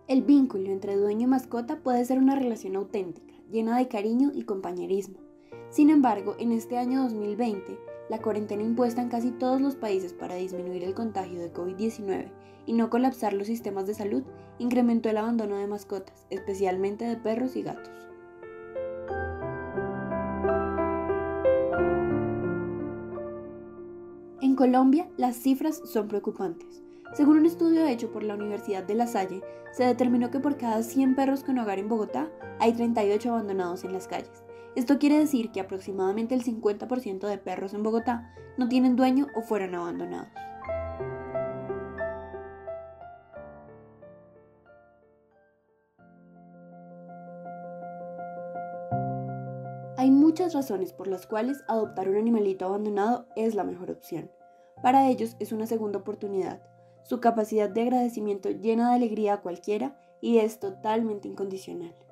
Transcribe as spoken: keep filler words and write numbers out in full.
El vínculo entre dueño y mascota puede ser una relación auténtica, llena de cariño y compañerismo. Sin embargo, en este año dos mil veinte, la cuarentena impuesta en casi todos los países para disminuir el contagio de COVID diecinueve y no colapsar los sistemas de salud, incrementó el abandono de mascotas, especialmente de perros y gatos. En Colombia, las cifras son preocupantes. Según un estudio hecho por la Universidad de La Salle, se determinó que por cada cien perros con hogar en Bogotá, hay treinta y ocho abandonados en las calles. Esto quiere decir que aproximadamente el cincuenta por ciento de perros en Bogotá no tienen dueño o fueron abandonados. Hay muchas razones por las cuales adoptar un animalito abandonado es la mejor opción. Para ellos es una segunda oportunidad. Su capacidad de agradecimiento llena de alegría a cualquiera y es totalmente incondicional.